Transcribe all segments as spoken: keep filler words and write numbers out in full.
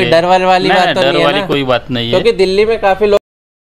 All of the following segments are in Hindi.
कोई डर वाली वाली बात तो नहीं है ना? कोई बात नहीं है, क्योंकि दिल्ली में काफी लोग।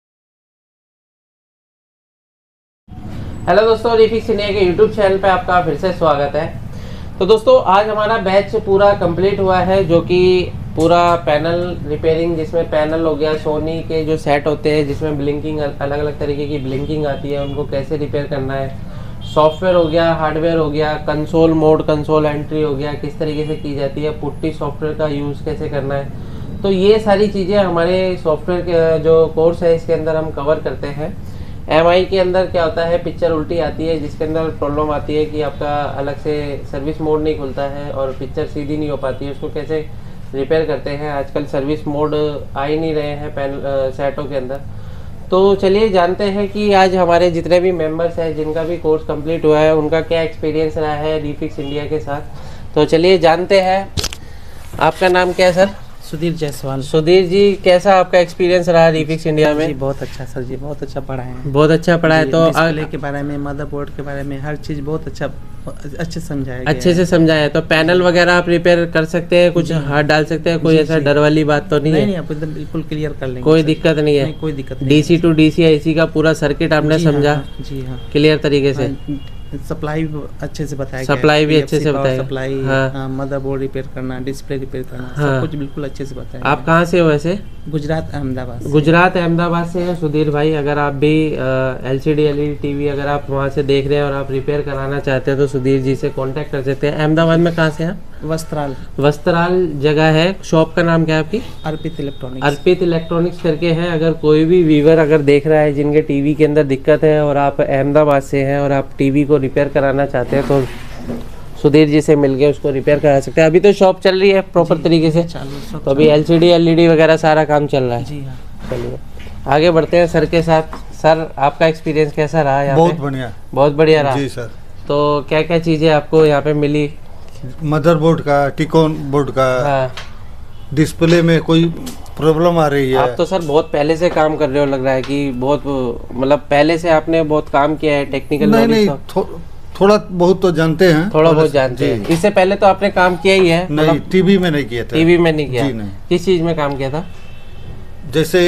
हेलो दोस्तों, रीफिक्स इंडिया के यूट्यूब चैनल पे आपका फिर से स्वागत है। तो दोस्तों आज हमारा बैच पूरा कंप्लीट हुआ है, जो कि पूरा पैनल रिपेयरिंग, जिसमें पैनल हो गया, सोनी के जो सेट होते हैं जिसमें ब्लिंकिंग अलग अलग तरीके की ब्लिंकिंग आती है, उनको कैसे रिपेयर करना है, सॉफ्टवेयर हो गया, हार्डवेयर हो गया, कंसोल मोड, कंसोल एंट्री हो गया, किस तरीके से की जाती है, पुट्टी सॉफ्टवेयर का यूज़ कैसे करना है। तो ये सारी चीज़ें हमारे सॉफ्टवेयर के जो कोर्स है इसके अंदर हम कवर करते हैं। एम आई के अंदर क्या होता है, पिक्चर उल्टी आती है, जिसके अंदर प्रॉब्लम आती है कि आपका अलग से सर्विस मोड नहीं खुलता है और पिक्चर सीधी नहीं हो पाती है, उसको कैसे रिपेयर करते हैं। आजकल सर्विस मोड आ ही नहीं रहे हैं पैन सेटों के अंदर। तो चलिए जानते हैं कि आज हमारे जितने भी मेंबर्स हैं जिनका भी कोर्स कंप्लीट हुआ है उनका क्या एक्सपीरियंस रहा है रीफिक्स इंडिया के साथ। तो चलिए जानते हैं। आपका नाम क्या है सर? सुधीर जायसवाल। सुधीर जी, कैसा आपका एक्सपीरियंस रहा रीफिक्स इंडिया में? जी बहुत अच्छा सर जी, बहुत अच्छा पढ़ाए हैं। बहुत अच्छा पढ़ा है। तो डिस्प्ले के बारे में, मदरबोर्ड के बारे में, हर चीज़ बहुत अच्छा अच्छे समझाया गया अच्छे से समझाया है। तो पैनल वगैरह आप रिपेयर कर सकते हैं, कुछ हाथ डाल सकते हैं, कोई ऐसा डर वाली बात तो नहीं है? नहीं, आप एकदम बिल्कुल क्लियर कर लेंगे, कोई दिक्कत नहीं है? कोई दिक्कत नहीं। डीसी टू डीसी आईसी का पूरा सर्किट आपने समझा? जी हाँ, क्लियर तरीके से। सप्लाई अच्छे से बताया, सप्लाई भी अच्छे से बताया, सप्लाई, हाँ, मदरबोर्ड रिपेयर करना, डिस्प्ले रिपेयर करना, सब कुछ बिल्कुल अच्छे से बताया। आप कहाँ से हो वैसे? गुजरात अहमदाबाद। गुजरात अहमदाबाद से है सुधीर भाई। अगर आप भी एलसीडी एलईडी टीवी अगर आप वहाँ से देख रहे हैं और आप रिपेयर कराना चाहते हैं तो सुधीर जी से कांटेक्ट कर सकते हैं। अहमदाबाद में कहाँ से हैं? वस्त्राल। वस्त्राल जगह है। शॉप का नाम क्या है आपकी? अर्पित इलेक्ट्रॉनिक्स। अर्पित इलेक्ट्रॉनिक्स करके है। अगर कोई भी व्यूअर अगर देख रहा है जिनके टीवी के अंदर दिक्कत है और आप अहमदाबाद से हैं और आप टीवी को रिपेयर कराना चाहते हैं तो सुधीर जी से मिलके उसको रिपेयर करा सकते हैं। अभी तो शॉप चल रही है प्रॉपर तरीके से, तो अभी एलसीडी एलईडी वगैरह सारा काम चल रहा है। जी हाँ। चलिए आगे बढ़ते हैं सर के साथ। सर आपका एक्सपीरियंस कैसा रहा यहाँ? बहुत बढ़िया, बहुत बढ़िया रहा जी सर। तो क्या क्या चीज़ें आपको यहाँ पे मिली? मदरबोर्ड का, टिकोन बोर्ड का, हाँ। डिस्प्ले में कोई प्रॉब्लम आ रही है। आप तो सर बहुत पहले से काम कर रहे हो, लग रहा है कि बहुत मतलब पहले से आपने बहुत काम किया है टेक्निकल। नहीं नहीं, थो, थोड़ा बहुत तो जानते हैं। थोड़ा बहुत जानते हैं। इससे पहले तो आपने काम किया ही है? नहीं, टीवी में नहीं किया था। टीवी में नहीं किया? जी नहीं। किस चीज में काम किया था? जैसे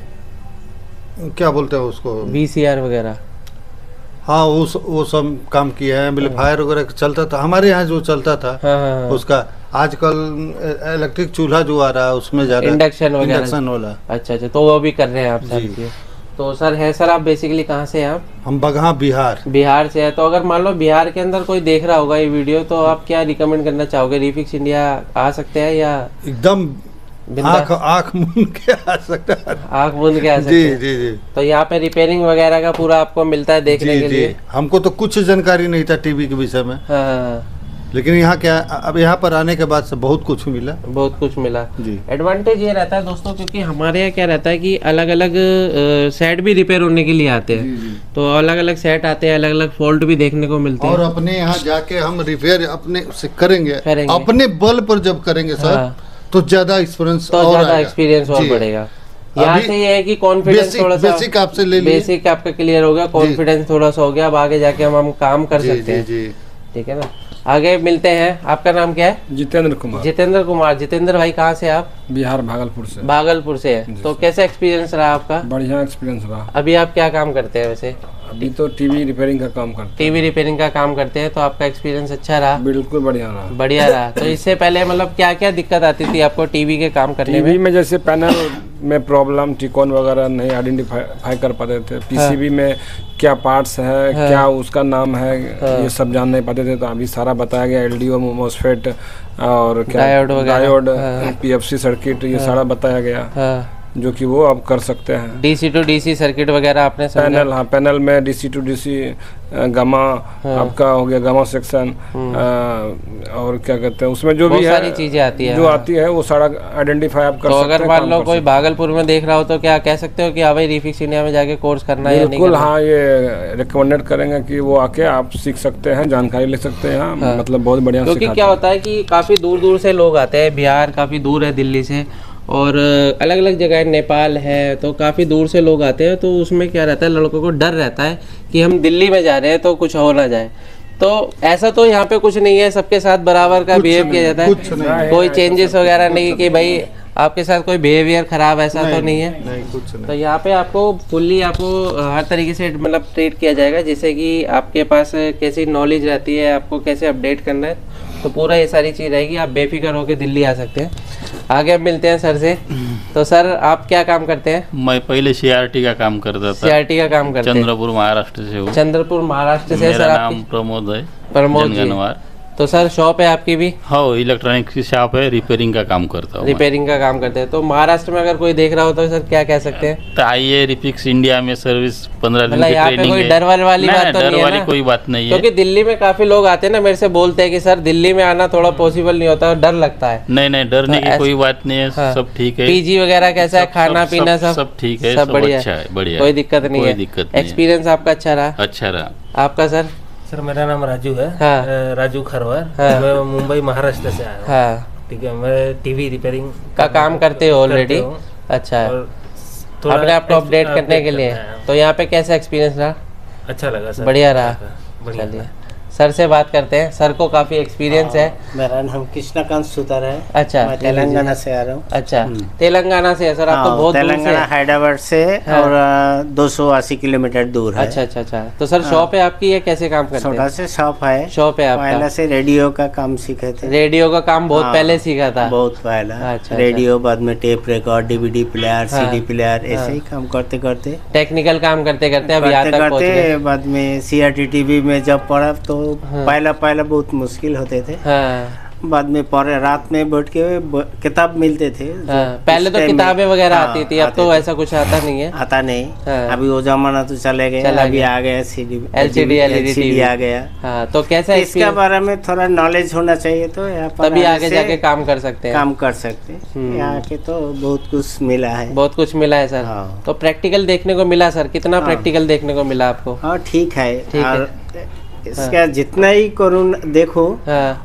क्या बोलते हैं उसको, वीसीआर वगैरह? हाँ, वो वो सब काम किया है। एम्पलीफायर वगैरह चलता था हमारे यहाँ, जो चलता था हाँ, हाँ, हाँ। उसका। आजकल इलेक्ट्रिक चूल्हा जो आ रहा है उसमें ज्यादा इंडक्शन वगैरह, इंडक्शन वाला। अच्छा अच्छा, तो वो भी कर रहे हैं आप साथ? तो सर है सर, आप बेसिकली कहाँ से हैं आप? हम बगहा बिहार। बिहार से है। तो अगर मान लो बिहार के अंदर कोई देख रहा होगा ये वीडियो, तो आप क्या रिकमेंड करना चाहोगे? रीफिक्स इंडिया आ सकते हैं या एकदम आँख आँख मूंद के आ सकता है? आँख मूंद के आ सकते जी हैं। जी जी। तो यहाँ पे रिपेयरिंग वगैरह का पूरा आपको मिलता है देखने जी, के जी। लिए? हमको तो कुछ जानकारी नहीं था टीवी के विषय में। हाँ। लेकिन यहाँ क्या, अब यहाँ पर आने के बाद से बहुत कुछ मिला। बहुत कुछ मिला जी। एडवांटेज ये रहता है दोस्तों, क्योंकि हमारे यहाँ क्या रहता है कि अलग अलग सेट भी रिपेयर होने के लिए आते हैं, तो अलग अलग सेट आते हैं, अलग अलग फॉल्ट भी देखने को मिलते हैं। और अपने यहाँ जाके हम रिपेयर अपने से करेंगे, करेंगे। अपने बल पर जब करेंगे सर, हाँ। तो ज्यादा एक्सपीरियंस तो ज्यादा एक्सपीरियंस और बढ़ेगा। यहाँ से ये है कि कॉन्फिडेंस थोड़ा सा बेसिक आपसे ले लिए, बेसिक आपका क्लियर हो गया, कॉन्फिडेंस थोड़ा सा हो गया, अब आगे जाके हम हम काम कर सकते हैं। ठीक है ना? आगे मिलते हैं। आपका नाम क्या है? जितेंद्र कुमार। जितेंद्र कुमार। जितेंद्र भाई कहाँ से आप? बिहार, भागलपुर से। भागलपुर से है। तो कैसा एक्सपीरियंस रहा आपका? बढ़िया एक्सपीरियंस रहा। अभी आप क्या काम करते हैं वैसे? अभी तो टीवी रिपेयरिंग का काम करते हैं। टीवी रिपेयरिंग का काम करते हैं। तो आपका एक्सपीरियंस अच्छा रहा? बिल्कुल बढ़िया रहा। बढ़िया रहा। तो इससे पहले मतलब क्या क्या दिक्कत आती थी आपको टीवी के काम करने में? टीवी में जैसे पैनल में प्रॉब्लम, टिकोन वगैरह नहीं आइडेंटिफाई कर पाते थे। पीसीबी में क्या पार्ट्स है, क्या उसका नाम है, ये सब जान नहीं पाते थे। तो अभी सारा बताया गया, एलडीओ, मोसफेट और क्या डायोड, पीएफसी सर्किट, ये सारा बताया गया, जो कि वो अब कर सकते हैं। डीसी टू डीसी सर्किट वगैरह आपने समझा? पैनल, हाँ, पैनल में डीसी टू डीसी गामा, आपका हो गया गामा सेक्शन, और क्या कहते हैं उसमें जो भी है सारी चीजें आती है, जो आती है वो सारा आइडेंटिफाई आप कर तो सकते हैं। अगर मान लो कोई भागलपुर में देख रहा हो तो क्या कह सकते हो कि हाँ भाई रीफिक्स इंडिया में जाके कोर्स करना है? बिल्कुल, हाँ, ये रिकमेंडेड करेंगे कि वो आके आप सीख सकते हैं, जानकारी ले सकते हैं। हाँ। मतलब बहुत बढ़िया। क्योंकि क्या होता है कि काफी दूर दूर से लोग आते हैं, बिहार काफी दूर है दिल्ली से, और अलग अलग जगह नेपाल है, तो काफ़ी दूर से लोग आते हैं। तो उसमें क्या रहता है, लड़कों को डर रहता है कि हम दिल्ली में जा रहे हैं तो कुछ हो ना जाए। तो ऐसा तो यहाँ पे कुछ नहीं है, सबके साथ बराबर का बिहेव किया जाता है, कोई चेंजेस वगैरह नहीं कि भाई आपके साथ कोई बिहेवियर खराब ऐसा तो नहीं है? नहीं, कुछ नहीं। तो यहाँ पे आपको फुल्ली आपको हर तरीके से मतलब ट्रीट किया जाएगा, जैसे कि आपके पास कैसी नॉलेज रहती है, आपको कैसे अपडेट करना है, तो पूरा ये सारी चीज़ रहेगी। आप बेफिक्र होकर दिल्ली आ सकते हैं। आगे अब मिलते हैं सर से। तो सर आप क्या काम करते हैं? मैं पहले सीआरटी का काम करता था। सीआरटी का काम करते हैं? चंद्रपुर महाराष्ट्र से हूँ। चंद्रपुर महाराष्ट्र से। मेरा सर नाम आपकी? प्रमोद है। प्रमोद जी। जनगणवार। तो सर शॉप है आपकी भी? हाँ, इलेक्ट्रॉनिक की शॉप है, रिपेयरिंग का काम करता हूँ। रिपेयरिंग का काम करते हैं। तो महाराष्ट्र में अगर कोई देख रहा हो तो सर क्या कह सकते हैं? तो आइए, रिफिक्स इंडिया में सर्विस पंद्रह दिन की यहाँ पे ट्रेनिंग कोई है। डर वाली वाली नहीं, बात नहीं, तो डर नहीं है वाली ना? कोई बात नहीं है। क्योंकि दिल्ली में काफी लोग आते हैं ना, मेरे से बोलते हैं कि सर दिल्ली में आना थोड़ा पॉसिबल नहीं होता, डर लगता है। नहीं नहीं, डरने तो की ऐसे- कोई बात नहीं है। हाँ। सब ठीक है। पीजी वगैरह कैसा है, सब- खाना सब- पीना सब- सब सब ठीक है, सब सब बढ़िया अच्छा है, बढ़िया। कोई दिक्कत नहीं कोई है। दिक्कत नहीं है। एक्सपीरियंस आपका अच्छा रहा? अच्छा रहा। आपका सर? सर मेरा नाम राजू है। हाँ। अ, राजू खरवर। हाँ। मैं मुंबई महाराष्ट्र से आया हूँ। हाँ, ठीक है, मैं टीवी रिपेयरिंग का काम करते हो ऑलरेडी? हूँ। अच्छा, और थोड़ा अपने आपको एक्स- अपडेट करने के लिए। करना है। तो यहाँ पे कैसा एक्सपीरियंस रहा? अच्छा लगा सर। बढ़िया रहा। बढ़िया चलिए सर से बात करते हैं। सर को काफी एक्सपीरियंस है। मेरा नाम कृष्णकांत सुतार है। अच्छा, मैं तेलंगाना से आ रहा हूँ। अच्छा, तेलंगाना से है सर? आपको हाँ, बहुत दूर से? तेलंगाना हैदराबाद से हाँ। और दो सौ अस्सी किलोमीटर दूर है। अच्छा अच्छा अच्छा। तो सर शॉप है आपकी या कैसे काम करते छोटा हैं? से शॉप है। शॉप है आपका? पहले से रेडियो का काम सीखे थे। रेडियो का काम बहुत हाँ, पहले सीखा था? बहुत पहला। अच्छा, अच्छा। रेडियो, बाद में टेप रिकॉर्ड, डीवीडी प्लेयर, हाँ, सीडी प्लेयर, ऐसे हाँ। ही काम करते करते टेक्निकल काम करते करते अब यहाँ करते तक पहुँच गए। करते बाद में सीआरटी टीवी में जब पढ़ा तो हाँ। पहला पहला बहुत मुश्किल होते थे। हाँ बाद में पढ़े, रात में बैठ के ब- किताब मिलते थे। हाँ, जो पहले उस तो टाइम में- किताबें वगैरह हाँ, आती थी, अब आते तो थे। ऐसा कुछ आता नहीं है। आता नहीं। हाँ। अभी वो जमाना तो चले गए, चला अभी गया। आ गया सीडी, एलसीडी, एलईडी टीवी आ गया। हाँ, तो कैसा इसके एक्सपीरियंस? बारे में थोड़ा नॉलेज होना चाहिए, तो यहाँ पर तभी आने आगे से जाके काम कर सकते हैं। काम कर सकते हैं। हम्म। यहाँ के तो बहुत कुछ मिला है। बहुत कुछ मिला है सर। हाँ। तो प्रैक्टिकल देखने को मिला सर? कितना हाँ। प्रैक्टिकल देखने को मिला आपको? हाँ ठीक है। ठीक है। और इसका जितना ही करूँ देखो, हाँ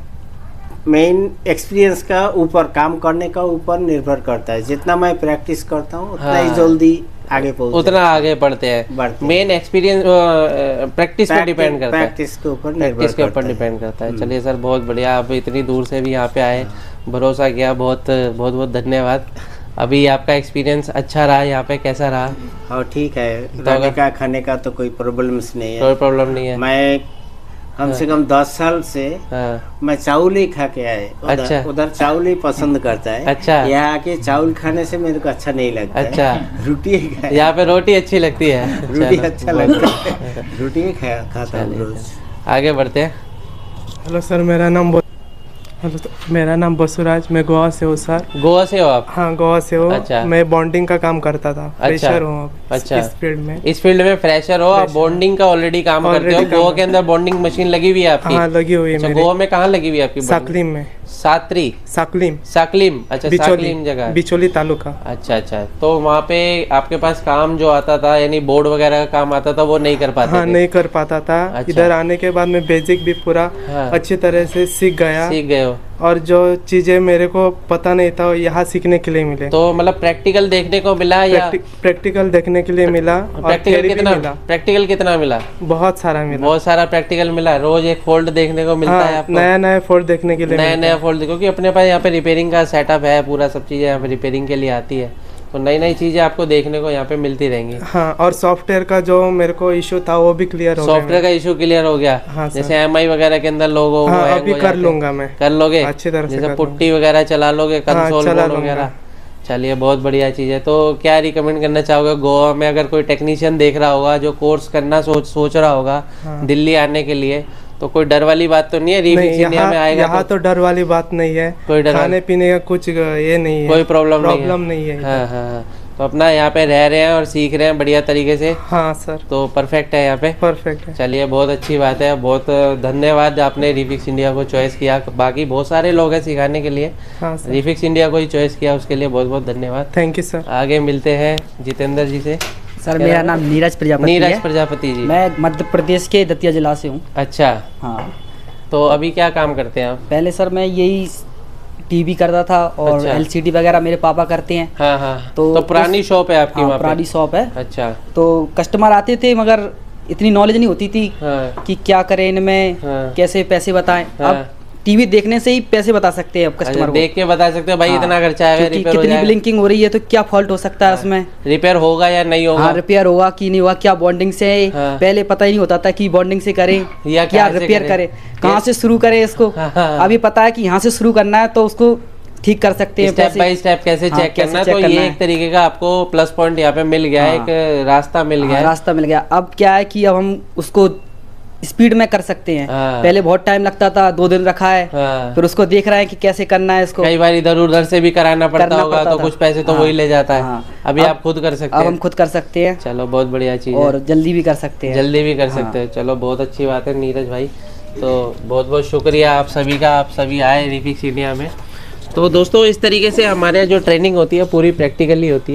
मेन एक्सपीरियंस का ऊपर, काम करने का ऊपर निर्भर करता है। जितना मैं प्रैक्टिस करता हूँ उतना ही हाँ। जल्दी आगे पहुँच उतना आगे बढ़ते हैं। बढ़ते मेन एक्सपीरियंस प्रैक्टिस पे डिपेंड करता है। प्रैक्टिस के ऊपर निर्भर प्रैक्टिस के ऊपर करता है। डिपेंड करता है। चलिए सर, बहुत बढ़िया। आप इतनी दूर से भी यहाँ पे आए, भरोसा किया, बहुत बहुत बहुत धन्यवाद। अभी आपका एक्सपीरियंस अच्छा रहा यहाँ पे? कैसा रहा? हाँ ठीक है। तो रहने अगर- का खाने का तो कोई प्रॉब्लम्स नहीं है। कोई प्रॉब्लम नहीं है? मैं कम से कम दस साल से हाँ। मैं चावल ही खा के आए। उधर अच्छा। उधर चावल ही पसंद करता है। अच्छा। यहाँ आके चावल खाने से मेरे को अच्छा नहीं लगता है। अच्छा। रोटी ही खाए। यहाँ पे रोटी अच्छी लगती है? रोटी चलो, अच्छा बहुत लगता है। रोटी ही खा खाता हूँ चलिए, रोज। आगे बढ़ते हैं। हेलो सर, मेरा नाम बो- हेलो सर, मेरा नाम बसुराज, मैं गोवा से हूँ सर। गोवा से हो आप? हाँ, गोवा से हूँ। अच्छा। मैं बॉन्डिंग का काम करता था। अच्छा। फ्रेशर हूँ अब अच्छा। इस फील्ड में। इस फील्ड में फ्रेशर हो आप? बॉन्डिंग का ऑलरेडी काम करते हो? Already काम गोवा के अंदर बॉन्डिंग मशीन लगी हुई है आपकी? हाँ, लगी हुई है अच्छा, मेरी। गोवा में कहाँ लगी हुई है आपकी bonding? साकलिम में। सात्री? साकलिम। साकलिम। अच्छा, बिचौली साकलिम जगह है। बिचौली तालुका। अच्छा अच्छा। तो वहाँ पे आपके पास काम जो आता था, यानी बोर्ड वगैरह का काम आता था, वो नहीं कर पाते हाँ, थे? नहीं कर पाता था। अच्छा। इधर आने के बाद मैं बेसिक भी पूरा हाँ। अच्छी तरह से सीख गया। सीख गए हो? और जो चीजें मेरे को पता नहीं था वो यहाँ सीखने के लिए मिले। तो मतलब प्रैक्टिकल देखने को मिला या प्रैक्टि- प्रैक्टिकल देखने के लिए मिला और प्रैक्टिकल theory भी कितना? मिला। प्रैक्टिकल कितना मिला? बहुत सारा मिला। बहुत सारा प्रैक्टिकल मिला। रोज एक फोल्ड देखने को मिलता है हाँ, आपको? नया नया फोल्ड देखने के लिए नया मिलता नया है। फोल्ड, क्योंकि अपने पास यहाँ पे रिपेयरिंग का सेटअप है पूरा, सब चीज़ें यहाँ पे रिपेयरिंग के लिए आती है, तो नई नई चीज़ें आपको देखने को यहाँ पे मिलती रहेंगी। हाँ, और सॉफ्टवेयर का जो मेरे को इशू था वो भी क्लियर हो गया। सॉफ्टवेयर का इशू क्लियर हो गया? हाँ सर। जैसे एम आई वगैरह के अंदर लोगो हाँ, hang अभी हो कर जाते हैं। लूंगा मैं। कर लोगे अच्छी तरह से जैसे कर पुट्टी वगैरह चला लोगे, कंसोल चला बोर्ड लूंगा। वगैरह? चलिए, बहुत बढ़िया चीज़ है। तो क्या रिकमेंड करना चाहोगे गोवा में, अगर कोई टेक्नीशियन देख रहा होगा जो कोर्स करना सोच सोच रहा होगा हाँ। दिल्ली आने के लिए, तो कोई डर वाली बात तो नहीं है? नहीं, रिफिक्स इंडिया में यहाँ आएगा यहाँ तो तो डर वाली बात नहीं है। कोई डर खाने वाली- पीने का कुछ ये नहीं है। कोई प्रॉब्लम नहीं है? प्रॉब्लम नहीं है। हाँ हाँ हाँ। तो अपना यहाँ पे रह रहे हैं और सीख रहे हैं बढ़िया तरीके से, हाँ सर, तो परफेक्ट है यहाँ पे। परफेक्ट है। चलिए, बहुत अच्छी बात है। बहुत धन्यवाद आपने रिफिक्स इंडिया को चॉइस किया। बाकी बहुत सारे लोग हैं सिखाने के लिए, हाँ सर, रिफिक्स इंडिया को ही चॉइस किया, उसके लिए बहुत बहुत धन्यवाद। Thank you sir. आगे मिलते हैं जितेंद्र जी से। सर मेरा नाम नीरज प्रजापति नीरज है। प्रजापति जी। मैं मध्य प्रदेश के दतिया जिला से हूँ। अच्छा, हाँ, तो अभी क्या काम करते हैं आप? पहले सर मैं यही टीवी करता था और अच्छा। एलसीडी वगैरह मेरे पापा करते हैं। हाँ हाँ। तो तो पुरानी उस- शॉप है आपकी हाँ, वहाँ पे? पुरानी शॉप है। अच्छा। तो कस्टमर आते थे मगर इतनी नॉलेज नहीं होती थी हाँ कि क्या करें इनमें, हाँ। कैसे पैसे बताएं। हाँ। अब टीवी देखने से ही पैसे बता सकते हैं आप अच्छा, कस्टमर को। देख के बता सकते हो भाई हाँ, इतना खर्चा है, क्योंकि रिपेयर हो कितनी जाएगा, ब्लिंकिंग हो रही है तो क्या फॉल्ट हो सकता है उसमें, रिपेयर होगा या नहीं होगा, हाँ रिपेयर होगा कि नहीं होगा, क्या बॉन्डिंग से, हाँ। पहले पता ही नहीं होता था कि बॉन्डिंग से करें या क्या कहाँ से रिपेयर करें? करें, कहाँ से शुरू करें इसको। हाँ, हाँ। अभी पता है कि यहाँ से शुरू करना है तो उसको ठीक कर सकते हैं, स्टेप पैसे- बाय स्टेप कैसे हाँ, चेक कैसे करना है, check तो करना ये है। एक तरीके का आपको प्लस पॉइंट यहाँ पे मिल गया है, हाँ। एक रास्ता मिल गया हाँ, है। रास्ता मिल गया। अब क्या है कि अब हम उसको स्पीड में कर सकते हैं, हाँ। पहले बहुत टाइम लगता था, दो दिन रखा है, हाँ। फिर उसको देख रहे हैं कि कैसे करना है इसको। कई बार इधर उधर से भी कराना पड़ता करना होगा पड़ता तो था। कुछ पैसे तो हाँ, वही ले जाता है, हाँ। अभी अब- आप खुद कर सकते अब हैं। हम खुद कर सकते हैं चलो बहुत बढ़िया चीज़ और है, जल्दी भी कर सकते हैं, जल्दी भी कर हाँ। सकते हैं। चलो बहुत अच्छी बात है नीरज भाई, तो बहुत बहुत शुक्रिया आप सभी का, आप सभी आए रिफिक्स इंडिया में। तो दोस्तों इस तरीके से हमारे यहाँ जो ट्रेनिंग होती है पूरी प्रैक्टिकली होती है।